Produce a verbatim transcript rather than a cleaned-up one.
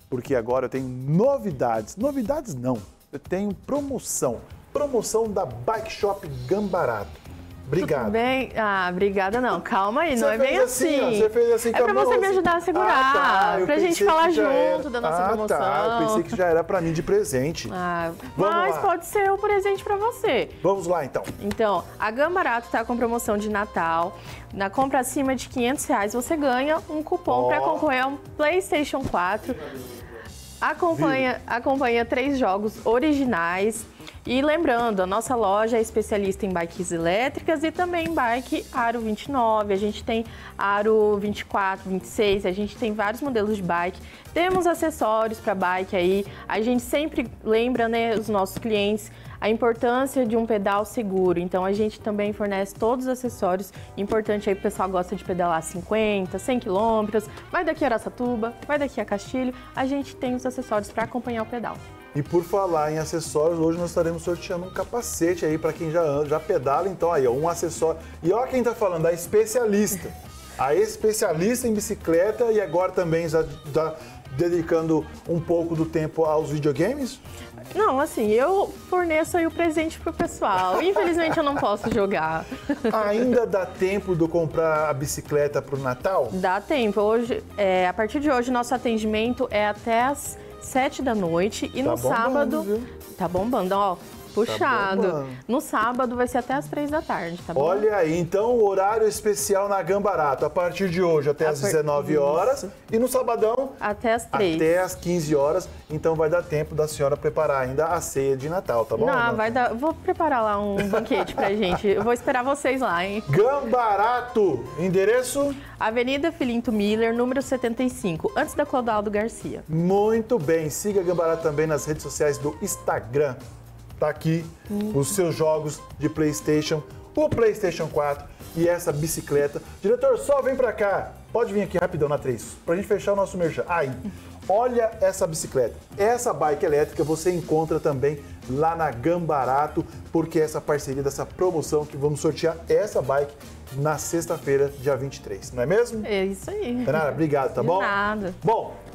porque agora eu tenho novidades. Novidades não, eu tenho promoção. Promoção da Bike Shop Gambarato. Obrigado. Tudo bem? Ah, obrigada não. Calma aí, Você não é bem assim. assim. Ó, você fez assim é pra você me ajudar a segurar, ah, tá. pra gente falar junto era. da nossa ah, promoção. Tá. Eu pensei que já era pra mim de presente. Ah, Vamos mas lá. pode ser um presente pra você. Vamos lá, então. Então, a Gambarato tá com promoção de Natal. Na compra acima de quinhentos reais, você ganha um cupom oh. para concorrer a um PlayStation quatro. Acompanha, acompanha três jogos originais. E lembrando, a nossa loja é especialista em bikes elétricas e também em bike Aro vinte e nove. A gente tem Aro vinte e quatro, vinte e seis, a gente tem vários modelos de bike. Temos acessórios para bike aí. A gente sempre lembra, né, os nossos clientes a importância de um pedal seguro. Então a gente também fornece todos os acessórios. Importante aí, o pessoal gosta de pedalar cinquenta, cem quilômetros, vai daqui a Araçatuba, vai daqui a Castilho. A gente tem os acessórios para acompanhar o pedal. E por falar em acessórios, hoje nós estaremos sorteando um capacete aí para quem já anda, já pedala, então aí, ó, um acessório. E olha quem tá falando, a especialista. A especialista em bicicleta e agora também já está dedicando um pouco do tempo aos videogames? Não, assim, eu forneço aí o presente pro pessoal. Infelizmente eu não posso jogar. Ainda dá tempo de eu comprar a bicicleta pro Natal? Dá tempo. Hoje, é, a partir de hoje, nosso atendimento é até as sete da noite e tá no bombando, sábado... Viu? Tá bombando, ó. Puxado. Tá no sábado vai ser até as três da tarde, tá bom? Olha aí, então, horário especial na Gambarato, a partir de hoje até às dezenove horas e no sabadão até às três. Até às quinze horas, então vai dar tempo da senhora preparar ainda a ceia de Natal, tá bom? Não, vai dar, vou preparar lá um banquete pra gente, eu vou esperar vocês lá, hein? Gambarato, endereço? Avenida Filinto Miller, número setenta e cinco, antes da Clodoaldo Garcia. Muito bem, siga a Gambarato também nas redes sociais do Instagram. Tá aqui hum. os seus jogos de PlayStation, o PlayStation quatro e essa bicicleta. Diretor, só vem pra cá. Pode vir aqui rapidão na três, pra gente fechar o nosso merchan. Aí, olha essa bicicleta. Essa bike elétrica você encontra também lá na Gambarato, porque essa parceria dessa promoção que vamos sortear essa bike na sexta-feira, dia vinte e três, não é mesmo? É isso aí. Renata, obrigado, tá De bom? nada. Bom,